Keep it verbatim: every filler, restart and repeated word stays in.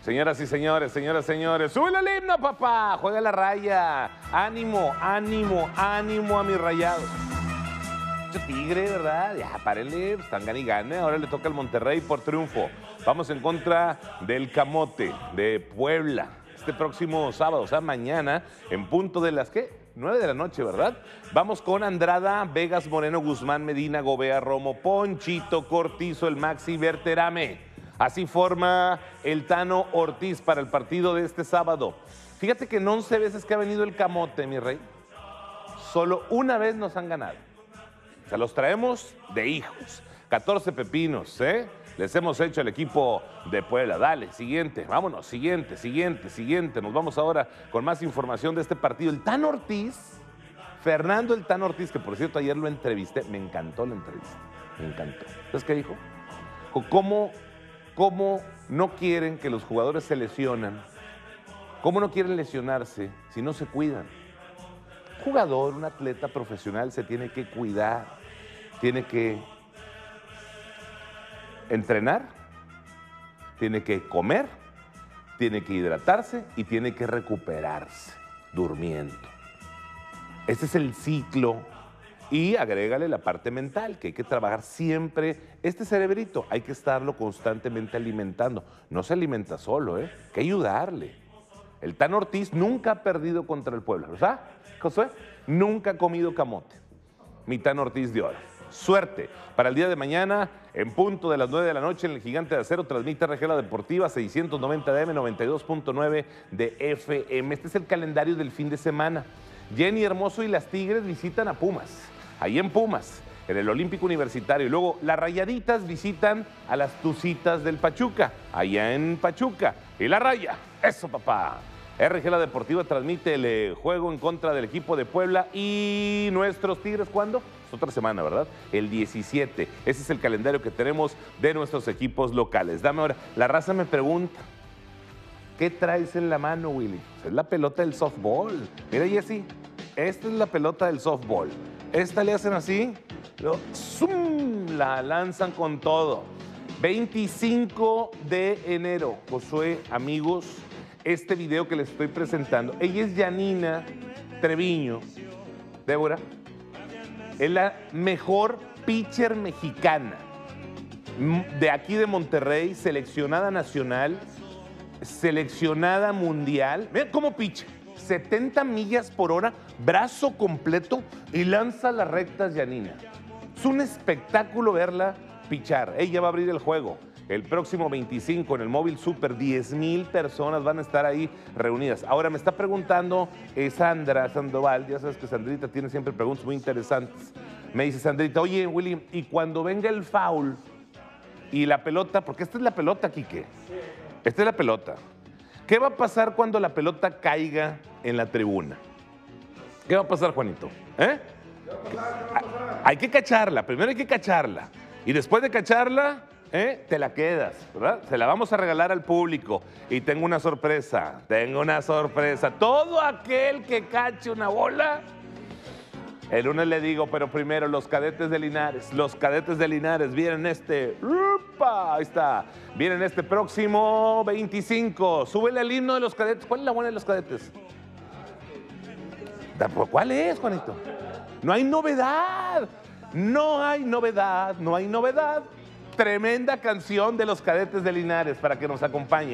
Señoras y señores, señoras y señores, ¡súbele el himno, papá! ¡Juega la raya! ¡Ánimo, ánimo, ánimo a mis rayados! Mucho Tigre, ¿verdad? Ya, párenle, están gane y gane. Ahora le toca al Monterrey por triunfo. Vamos en contra del Camote de Puebla. Este próximo sábado, o sea, mañana, en punto de las, ¿qué? nueve de la noche, ¿verdad? Vamos con Andrada, Vegas, Moreno, Guzmán, Medina, Gobea, Romo, Ponchito, Cortizo, el Maxi, Berterame. Así forma el Tano Ortiz para el partido de este sábado. Fíjate que en once veces que ha venido el Camote, mi rey, solo una vez nos han ganado. O sea, los traemos de hijos. catorce pepinos, ¿eh? Les hemos hecho al equipo de Puebla. Dale, siguiente, vámonos, siguiente, siguiente, siguiente. Nos vamos ahora con más información de este partido. El Tano Ortiz, Fernando el Tano Ortiz, que por cierto ayer lo entrevisté, me encantó la entrevista, me encantó. ¿Sabes qué dijo? ¿Cómo, cómo no quieren que los jugadores se lesionan? ¿Cómo no quieren lesionarse si no se cuidan? Un jugador, un atleta profesional se tiene que cuidar, tiene que entrenar, tiene que comer, tiene que hidratarse y tiene que recuperarse durmiendo. Ese es el ciclo. Y agrégale la parte mental, que hay que trabajar siempre. Este cerebrito hay que estarlo constantemente alimentando. No se alimenta solo, ¿eh? Hay que ayudarle. El Tano Ortiz nunca ha perdido contra el Puebla, ¿verdad, Josué? Nunca ha comido camote. Mi Tano Ortiz de oro. Suerte para el día de mañana, en punto de las nueve de la noche en el Gigante de Acero, transmite R G La Deportiva, seiscientos noventa de A M, noventa y dos punto nueve de F M. Este es el calendario del fin de semana. Jenny Hermoso y las Tigres visitan a Pumas, ahí en Pumas, en el Olímpico Universitario. Y luego las Rayaditas visitan a las Tucitas del Pachuca, allá en Pachuca. Y la Raya, eso papá. R G La Deportiva transmite el eh, juego en contra del equipo de Puebla. Y nuestros Tigres, ¿cuándo? Es otra semana, ¿verdad? El diecisiete. Ese es el calendario que tenemos de nuestros equipos locales. Dame ahora. La raza me pregunta, ¿qué traes en la mano, Willy? Es la pelota del softball. Mira, Jessy, esta es la pelota del softball. Esta le hacen así, luego, ¡zum!, la lanzan con todo. veinticinco de enero, Josué, amigos, este video que les estoy presentando. Ella es Yanina Treviño. Débora, es la mejor pitcher mexicana de aquí de Monterrey, seleccionada nacional, seleccionada mundial. Mira cómo pitcha, setenta millas por hora, brazo completo y lanza las rectas, Yanina. Es un espectáculo verla pichar. Ella va a abrir el juego el próximo veinticinco en el Móvil Super. diez mil personas van a estar ahí reunidas. Ahora me está preguntando eh, Sandra Sandoval, ya sabes que Sandrita tiene siempre preguntas muy interesantes. Me dice Sandrita, oye, Willy, y cuando venga el foul y la pelota, porque esta es la pelota, Quique, esta es la pelota. ¿Qué va a pasar cuando la pelota caiga en la tribuna? ¿Qué va a pasar, Juanito? ¿Eh? ¿Qué va a pasar? ¿Qué va a pasar? Hay que cacharla, primero hay que cacharla. Y después de cacharla, ¿eh?, te la quedas, ¿verdad? Se la vamos a regalar al público. Y tengo una sorpresa, tengo una sorpresa. Todo aquel que cache una bola, el lunes le digo, pero primero los cadetes de Linares, los cadetes de Linares vienen este, ¡upa! Ahí está, vienen este próximo veinticinco. Súbele el himno de los cadetes. ¿Cuál es la buena de los cadetes? ¿Cuál es, Juanito? No hay novedad, no hay novedad, no hay novedad. Tremenda canción de los cadetes de Linares para que nos acompañe.